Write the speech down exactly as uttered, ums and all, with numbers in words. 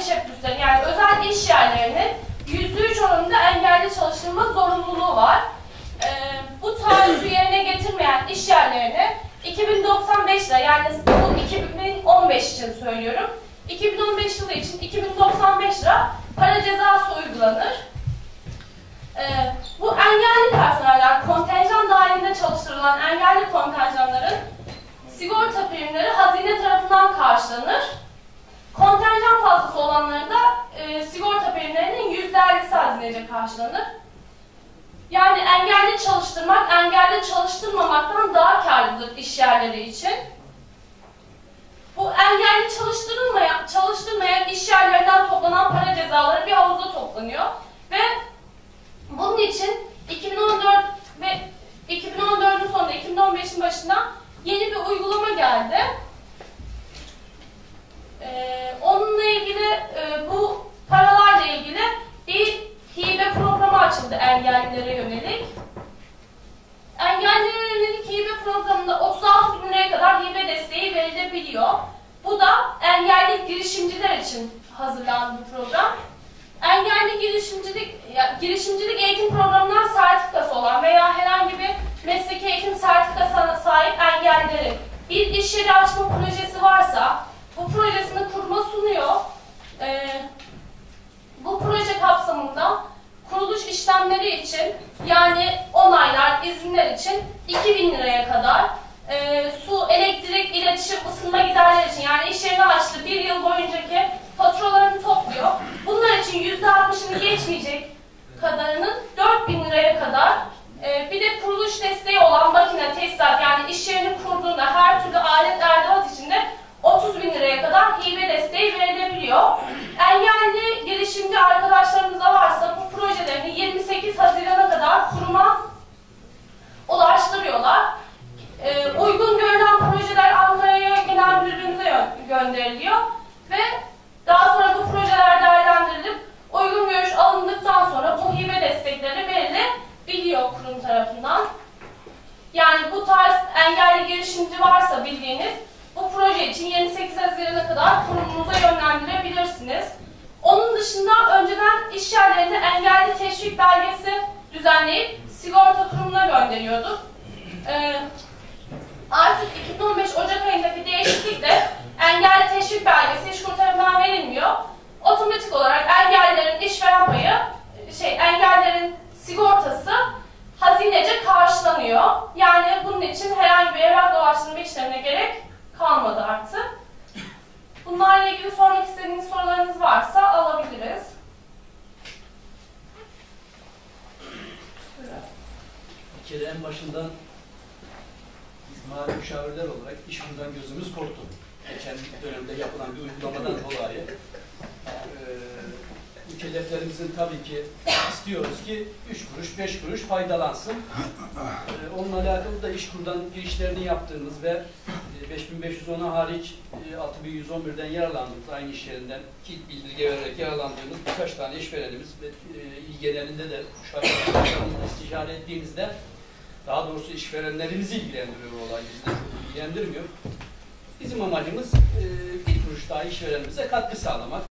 teşebbüslerin yani özel iş yerlerinin yüzde üç oranında engelli çalıştırma zorunluluğu var. Ee, bu taahhütü yerine getirmeyen iş yerlerine iki bin doksan beş lira, yani bu iki bin on beş için söylüyorum. iki bin on beş yılı için iki bin doksan beş lira para cezası uygulanır. Ee, bu engelli personeller, kontenjan dahilinde çalıştırılan engelli kontenjanların sigorta primleri hazine tarafından karşılanır. Kontenjan fazlası olanların da e, sigorta primlerinin yüzde ellisi hazinece karşılanır. Yani engelli çalıştırmak, engelli çalıştırmamaktan daha karlıdır iş yerleri için. Bu engelli çalıştırılmayan, çalıştırmayan iş yerlerinden toplanan para cezaları bir havuza toplanıyor. Ve bunun için iki bin on dört ve iki bin on dördün sonunda iki bin on beşin başında yeni bir uygulama geldi. Ee, onunla ilgili e, bu paralarla ilgili bir hibe programı açıldı engellilere yönelik. Engellilere yönelik hibe programında otuz altı bin liraya kadar hibe desteği verilebiliyor. Bu da engelli girişimciler için hazırlanan bir program. Engelli girişimcilik, ya, girişimcilik eğitim programından sertifikası olan veya herhangi bir mesleki eğitim sertifikasına sahip engellilerin bir iş yeri açma projesi varsa bu projesini kuruma sunuyor. Ee, bu proje kapsamında kuruluş işlemleri için, yani onaylar, izinler için iki bin liraya kadar, e, su, elektrik, iletişim, ısınma giderleri için, yani iş yerini açtı, bir yıl boyuncaki faturalarını topluyor. Bunlar için yüzde altmışını geçmeyecek kadarının dört bin liraya kadar, e, bir de kuruluş desteği olan makine, tesisat, yani iş yerini kurduğunda her türlü alet edevat içinde otuz bin liraya kadar hibe desteği verilebiliyor. Engelli girişimci arkadaşlarımız da varsa bu projelerini yirmi sekiz Haziran'a kadar kuruma ulaştırıyorlar. Ee, uygun görülen projeler Ankara'ya genel müdürlüğümüze gö gönderiliyor ve daha sonra bu projeler değerlendirilip uygun görüş alındıktan sonra bu hibe destekleri verilebiliyor kurum tarafından. Yani bu tarz engelli girişimci varsa bildiğiniz, bu proje için yirmi sekiz Haziran'a kadar kurumunuza yönlendirebilirsiniz. Onun dışında önceden iş yerlerine engelli teşvik belgesi düzenleyip sigorta kurumuna gönderiyorduk. Ee, artık iki bin on beş Ocak ayındaki değişiklikle engelli teşvik belgesi işkur tarafından verilmiyor. Otomatik olarak engellilerin işveren payı, şey, engellilerin sigortası hazinece karşılanıyor. Yani bunun için herhangi bir evrak dolaştırma işlemine gerek kalmadı artık. Bunlarla ilgili sormak istediğiniz sorularınız varsa alabiliriz. Bir kere en başından biz mali müşavirler olarak işimizden gözümüz korktu. Geçen dönemde yapılan bir uygulamadan dolayı e, mükelleflerimizin tabii ki istiyoruz ki üç kuruş, beş kuruş faydalansın. E, onunla alakalı da İşkur'dan girişlerini yaptığımız ve e, beş bin beş yüz ona hariç e, altı bin yüz on birden yararlandığımız, aynı iş yerinden ki bildirge vererek yararlandığımız birkaç tane işverenimiz ve e, il genelinde de şartlarını istişare ettiğimizde, daha doğrusu işverenlerimizi ilgilendiriyor olay, bizi de çok ilgilendirmiyor. Bizim amacımız e, bir kuruş daha işverenimize katkı sağlamak.